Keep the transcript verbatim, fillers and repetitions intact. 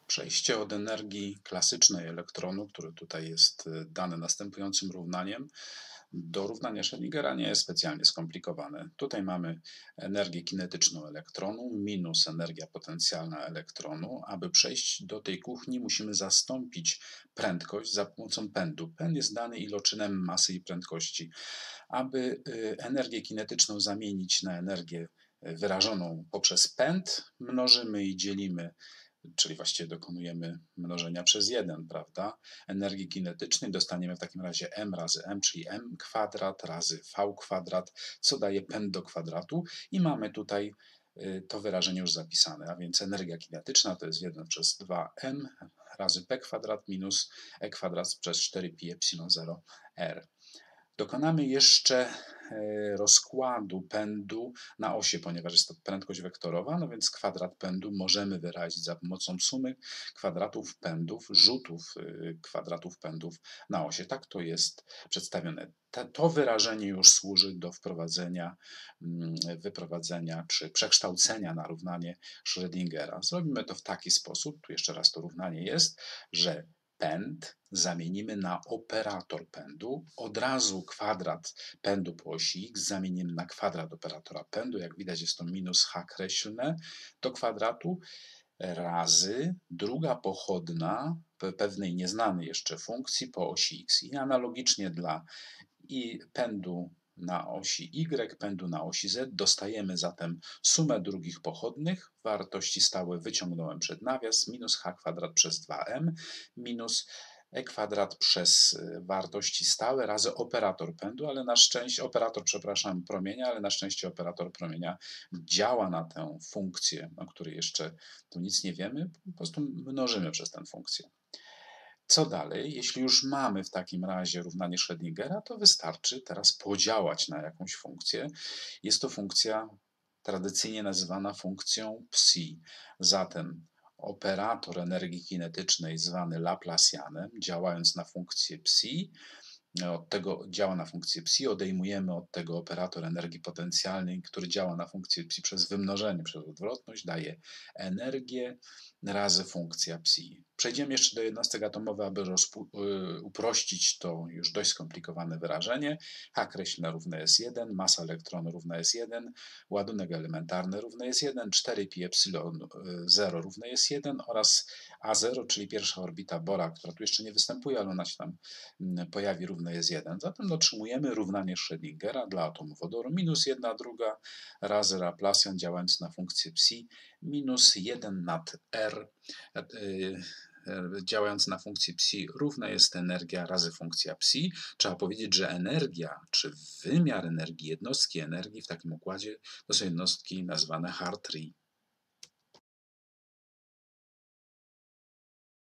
Przejście od energii klasycznej elektronu, który tutaj jest y, dane następującym równaniem, do równania Schrödingera nie jest specjalnie skomplikowane. Tutaj mamy energię kinetyczną elektronu minus energia potencjalna elektronu. Aby przejść do tej kuchni, musimy zastąpić prędkość za pomocą pędu. Pęd jest dany iloczynem masy i prędkości. Aby y, energię kinetyczną zamienić na energię y, wyrażoną poprzez pęd, mnożymy i dzielimy, czyli właściwie dokonujemy mnożenia przez jeden, prawda? Energii kinetycznej dostaniemy w takim razie m razy m, czyli m kwadrat razy v kwadrat, co daje pęd do kwadratu i mamy tutaj y, to wyrażenie już zapisane, a więc energia kinetyczna to jest jeden przez dwa m razy p kwadrat minus e kwadrat przez cztery pi epsilon zero r. Dokonamy jeszcze rozkładu pędu na osie, ponieważ jest to prędkość wektorowa, no więc kwadrat pędu możemy wyrazić za pomocą sumy kwadratów pędów, rzutów kwadratów pędów na osie. Tak to jest przedstawione. To wyrażenie już służy do wprowadzenia, wyprowadzenia czy przekształcenia na równanie Schrödingera. Zrobimy to w taki sposób, tu jeszcze raz to równanie jest, że pęd zamienimy na operator pędu. Od razu kwadrat pędu po osi x zamienimy na kwadrat operatora pędu. Jak widać jest to minus h kreślne do kwadratu razy druga pochodna pewnej nieznanej jeszcze funkcji po osi x. I analogicznie dla i pędu na osi y, pędu na osi z dostajemy zatem sumę drugich pochodnych. Wartości stałe wyciągnąłem przed nawias, minus h kwadrat przez dwa m minus e kwadrat przez wartości stałe razy operator pędu, ale na szczęście, operator, przepraszam, promienia, ale na szczęście operator promienia działa na tę funkcję, o której jeszcze tu nic nie wiemy, po prostu mnożymy przez tę funkcję. Co dalej? Jeśli już mamy w takim razie równanie Schrödingera, to wystarczy teraz podziałać na jakąś funkcję. Jest to funkcja tradycyjnie nazywana funkcją psi. Zatem operator energii kinetycznej zwany Laplacianem, działając na funkcję psi, od tego działa na funkcję psi, odejmujemy od tego operator energii potencjalnej, który działa na funkcję psi przez wymnożenie, przez odwrotność, daje energię razy funkcja psi. Przejdziemy jeszcze do jednostek atomowych, aby uprościć to już dość skomplikowane wyrażenie. H kreślne równe jest jeden, masa elektronu równa jest jeden, ładunek elementarny równy jest jeden, cztery pi epsilon zero równe jest jeden oraz a zero, czyli pierwsza orbita Bora, która tu jeszcze nie występuje, ale ona się tam pojawi, równe jest jeden. Zatem otrzymujemy równanie Schrödingera dla atomu wodoru minus jedna druga razy Laplacian działając na funkcję psi minus jeden nad r działając na funkcję psi równa jest energia razy funkcja psi. Trzeba powiedzieć, że energia, czy wymiar energii, jednostki energii w takim układzie to są jednostki nazwane Hartree.